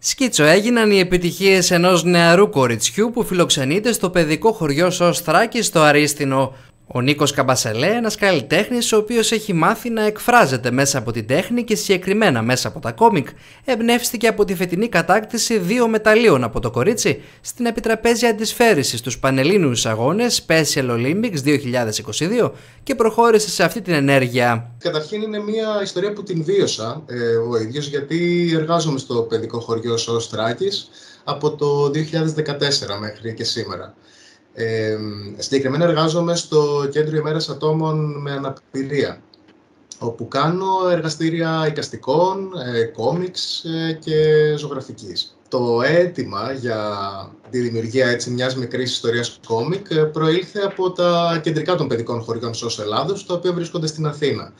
Σκίτσο έγιναν οι επιτυχίες ενός νεαρού κοριτσιού που φιλοξενείται στο παιδικό χωριό Σος Θράκης στο Αρίστινο. Ο Νίκος Καμπασελέ, ένας καλλιτέχνης ο οποίος έχει μάθει να εκφράζεται μέσα από την τέχνη και συγκεκριμένα μέσα από τα κόμικ, εμπνεύστηκε από τη φετινή κατάκτηση 2 μεταλλίων από το κορίτσι στην επιτραπέζια αντισφαίριση στους Πανελλήνιους Αγώνες Special Olympics 2022 και προχώρησε σε αυτή την ενέργεια. Καταρχήν είναι μια ιστορία που την βίωσα ο ίδιος, γιατί εργάζομαι στο παιδικό χωριό Σος Θράκης από το 2014 μέχρι και σήμερα. Συγκεκριμένα εργάζομαι στο Κέντρο ημέρας ατόμων με αναπηρία, όπου κάνω εργαστήρια εικαστικών, κόμιξ και ζωγραφικής. Το αίτημα για τη δημιουργία μιας μικρής ιστορίας κόμικ προήλθε από τα κεντρικά των παιδικών χωριών Σος Ελλάδος, τα οποία βρίσκονται στην Αθήνα.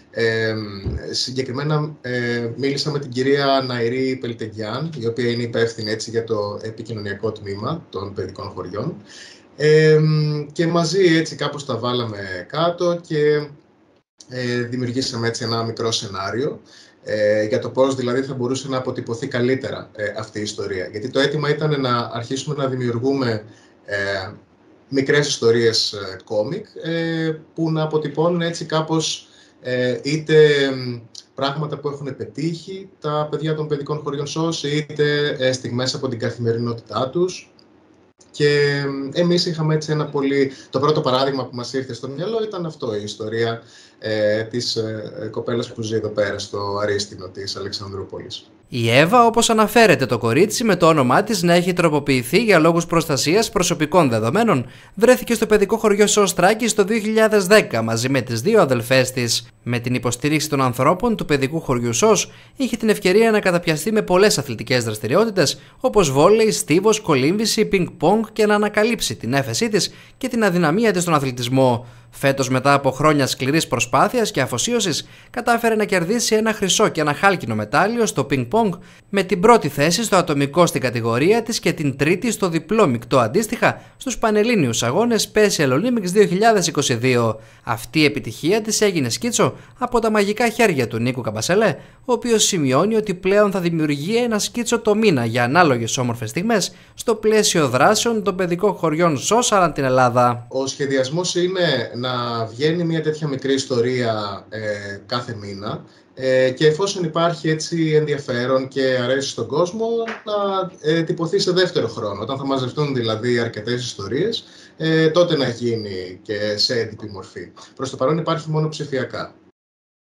Συγκεκριμένα μίλησα με την κυρία Ναϊρή Πελτεγιάν, η οποία είναι υπεύθυνη για το επικοινωνιακό τμήμα των παιδικών χωριών, και μαζί κάπως τα βάλαμε κάτω και δημιουργήσαμε ένα μικρό σενάριο για το πώς δηλαδή θα μπορούσε να αποτυπωθεί καλύτερα αυτή η ιστορία. Γιατί το αίτημα ήταν να αρχίσουμε να δημιουργούμε μικρές ιστορίες κόμικ που να αποτυπώνουν κάπως είτε πράγματα που έχουν πετύχει τα παιδιά των παιδικών χωριών Σος, είτε στιγμές από την καθημερινότητά τους. Και εμείς είχαμε ένα πολύ... Το πρώτο παράδειγμα που μας ήρθε στο μυαλό ήταν αυτό, η ιστορία της κοπέλας που ζει εδώ πέρα στο Αρίστινο της Αλεξανδρούπολης. Η Εύα, όπως αναφέρεται το κορίτσι με το όνομά της να έχει τροποποιηθεί για λόγους προστασίας προσωπικών δεδομένων, βρέθηκε στο παιδικό χωριό Σος Θράκης το 2010 μαζί με τις 2 αδελφές της. Με την υποστήριξη των ανθρώπων του παιδικού χωριού Σος, είχε την ευκαιρία να καταπιαστεί με πολλές αθλητικές δραστηριότητες όπως βόλεϊ, στίβος, κολύμβηση, πινκ-πονγκ και να ανακαλύψει την έφεσή της και την αδυναμία της στον αθλητισμό. Φέτος, μετά από χρόνια σκληρής προσπάθειας και αφοσίωσης, κατάφερε να κερδίσει ένα χρυσό και ένα χάλκινο μετάλλιο στο πινκ-πονγκ, με την πρώτη θέση στο ατομικό στην κατηγορία της και την τρίτη στο διπλό μεικτό αντίστοιχα στους Πανελλήνιους Αγώνες Special Olympics 2022. Αυτή η επιτυχία της έγινε σκίτσο από τα μαγικά χέρια του Νίκου Καμπασελέ, ο οποίος σημειώνει ότι πλέον θα δημιουργεί ένα σκίτσο το μήνα για ανάλογες όμορφες στιγμές στο πλαίσιο δράσεων των παιδικών χωριών Σος ανά την Ελλάδα. Ο σχεδιασμός είναι να βγαίνει μια τέτοια μικρή ιστορία κάθε μήνα και εφόσον υπάρχει ενδιαφέρον και αρέσει στον κόσμο, να τυπωθεί σε δεύτερο χρόνο. Όταν θα μαζευτούν δηλαδή αρκετές ιστορίες, τότε να γίνει και σε έντυπη μορφή. Προς το παρόν υπάρχει μόνο ψηφιακά.